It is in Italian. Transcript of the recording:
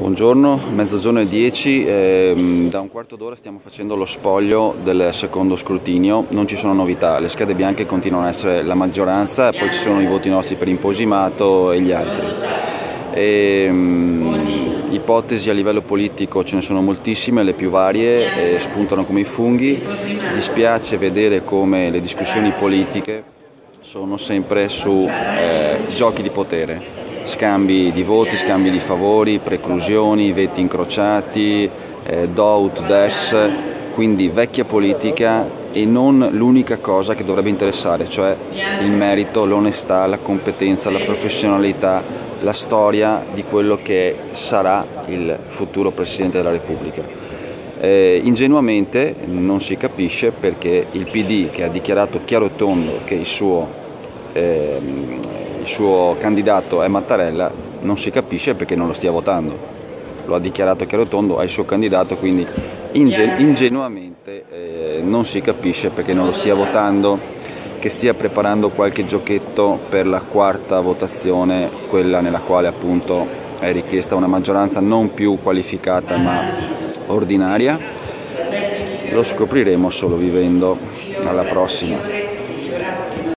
Buongiorno, mezzogiorno e 10, da un quarto d'ora stiamo facendo lo spoglio del secondo scrutinio, non ci sono novità, le schede bianche continuano ad essere la maggioranza e poi ci sono i voti nostri per imposimato e gli altri. Ipotesi a livello politico ce ne sono moltissime, le più varie, spuntano come i funghi. Dispiace vedere come le discussioni politiche sono sempre su giochi di potere. Scambi di voti, scambi di favori, preclusioni, veti incrociati, do ut des, quindi vecchia politica e non l'unica cosa che dovrebbe interessare, cioè il merito, l'onestà, la competenza, la professionalità, la storia di quello che sarà il futuro Presidente della Repubblica. Ingenuamente non si capisce perché il PD, che ha dichiarato chiaro e tondo che il suo candidato è Mattarella, non si capisce perché non lo stia votando. Lo ha dichiarato chiaro e tondo, è il suo candidato, quindi ingenuamente non si capisce perché non lo stia votando, che stia preparando qualche giochetto per la quarta votazione, quella nella quale appunto è richiesta una maggioranza non più qualificata ma ordinaria. Lo scopriremo solo vivendo. Alla prossima.